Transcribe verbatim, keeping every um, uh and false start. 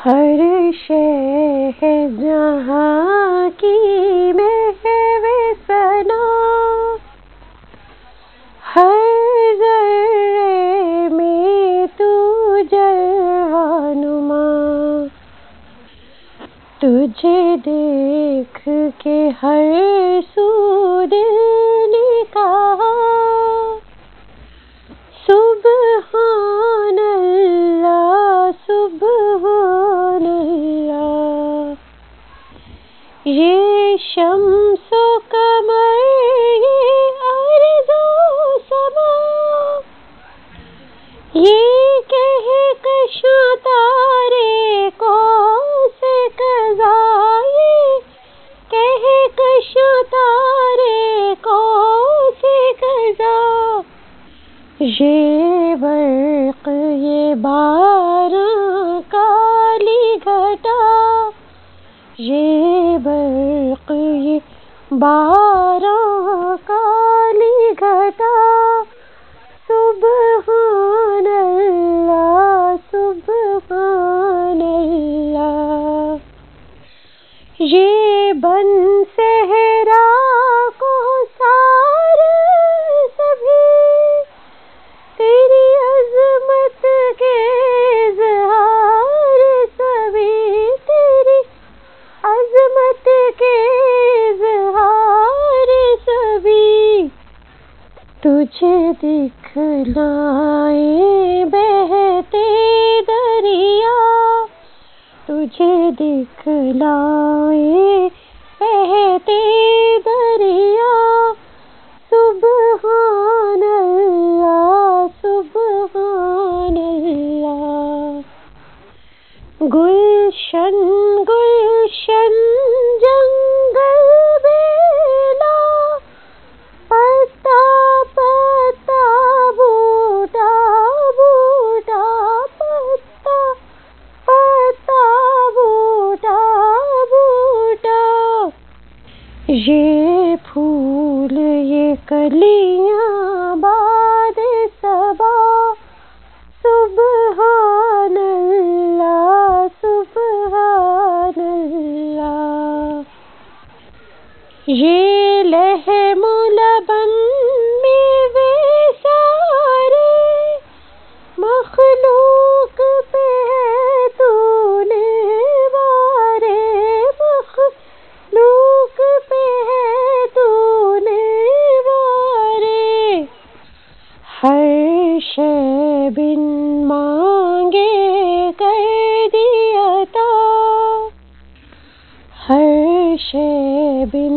ہر شے ہے جہاں کی محو ثنا، ہر ذرے میں تو جلوہ نما، تجھے دیکھ کے ہر سو دل نے کہا سبحان اللہ سبحان اللہ۔ یہ شمس و قمر، یہ ارض و سما، یہ کہکشاں تارے قوس قزح، یہ کہکشاں تارے قوس قزح، یہ برق یہ باراں کالی گھٹا، یہ برق یہ باراں کالی گھٹا، سبحان اللہ سبحان اللہ۔ یہ بن صحرا کو سارے سبھی تیری عظمت کے اظہار، سبھی تیری عظمت کے اظہار، سبھی تجھے دکھلائیں بہتے دریا، تجھے دکھلائیں بہتے دریا، سبحان اللہ سبحان اللہ۔ گلشن گلشن جنگل بیلا، پتا پتا بوٹا بوٹا، پتا پتا بوٹا بوٹا، یہ پھول یہ کلیاں باد صبا، سبحان اللہ سبحان اللہ۔ یہ لحم و لبن میوے سارے مخلوق پہ ہے تو نے وارے، مخلوق پہ ہے تو نے وارے، ہر شے بن مانگے کر دی عطا، ہر شے بن